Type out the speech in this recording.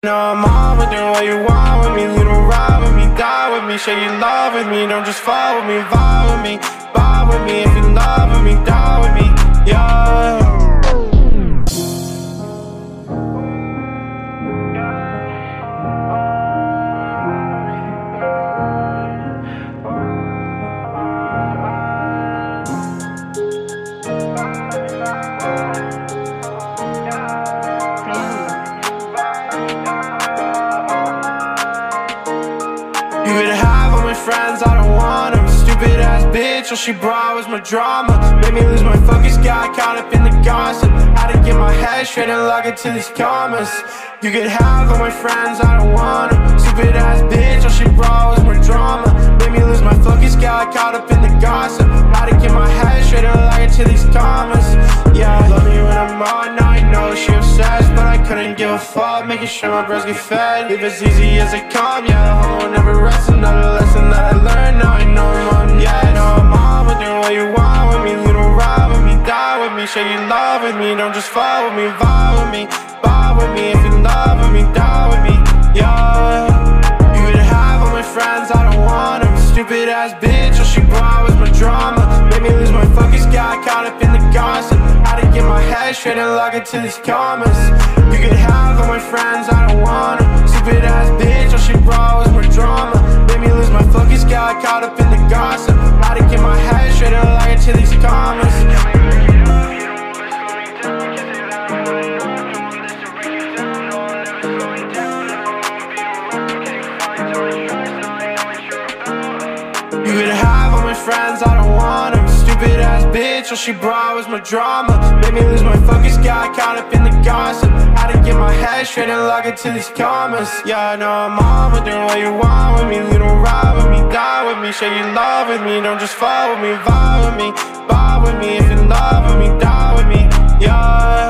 No, I'm on with it, what you want with me. You don't ride with me, die with me. Share your love with me, don't just fall with me. Vibe with me, vibe with me. If you love with me, die with me, yeah. You could have all my friends, I don't want them. Stupid ass bitch, all she brought was my drama. Made me lose my focus, got caught up in the gossip. Had to get my head straight and log into these comments. You could have all my friends, I don't want them. Stupid ass bitch, all she brought was my drama. Made me lose my focus, got caught up in the gossip. Had to get my head straight and log into these comments. Yeah, I love me when I'm on, now I know she obsessed, but I couldn't give a fuck, making sure my bros get fed. Live as easy as it come, yeah, homo never rest. Another lesson that I learned, now I know I'm on, yeah. No, I'm on with it, what you want with me. You don't ride with me, die with me. Share your love with me, don't just fall with me. Vibe with me, vibe with me. If you love with me, die with me, yeah. You could have all my friends, I don't want them. Stupid ass bitch, all she brought was my drama. Made me lose my focus, got caught up in the gossip. Had to get my head straight and log into these comments. You could have all my friends, I don't want them. Stupid ass bitch, all she brought was my drama. Made me lose my focus, got caught up in the gossip. Had to get my head straight and log into these comments. You could have all my friends, I don't want them. Stupid ass bitch, all she brought was my drama. Made me lose my focus, got caught up in the gossip. Had to get my head straight and log into these comments. Yeah, I know I'm on with it, what you want with me. You don't ride with me, die with me. Share your love with me, don't just fall with me. Vibe with me, vibe with me. If you love with me, die with me, yeah.